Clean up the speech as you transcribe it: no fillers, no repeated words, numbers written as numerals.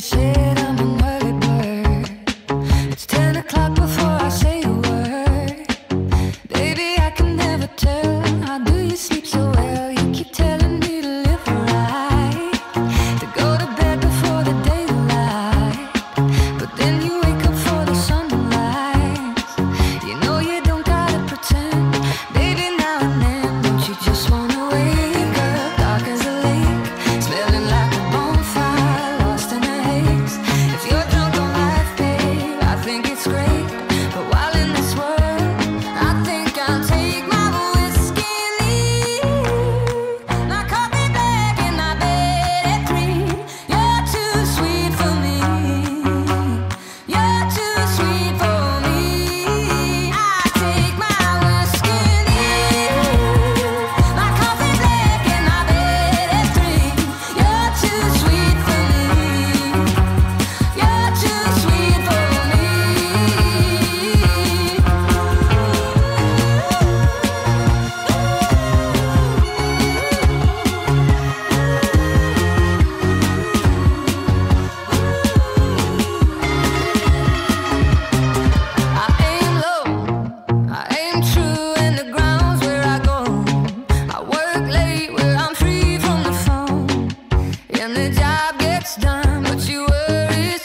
said I'm an early bird. It's 10 o'clock before I say a word. Baby, I can never tell. How do you sleep so well? You keep telling me to live right, to go to bed before the daylight, but then you wake up for the sunrise. You know you don't gotta pretend. Baby, now and then, don't you just wanna wake up dark as a lake, smelling like a bonfire, lost in a haze. If you're drunk on life, babe, I think it's great. But while in this world, I think I'll take my whiskey and leave. My coffee black and my bed at 3. You're too sweet for me. You're too sweet for me. I take my whiskey and leave. My coffee black and my bed at 3. You're too sweet for me. You're too sweet for me. I aim low, I aim true, and the ground's where I go. I work late where I'm free from the phone, and the job gets done, but you worry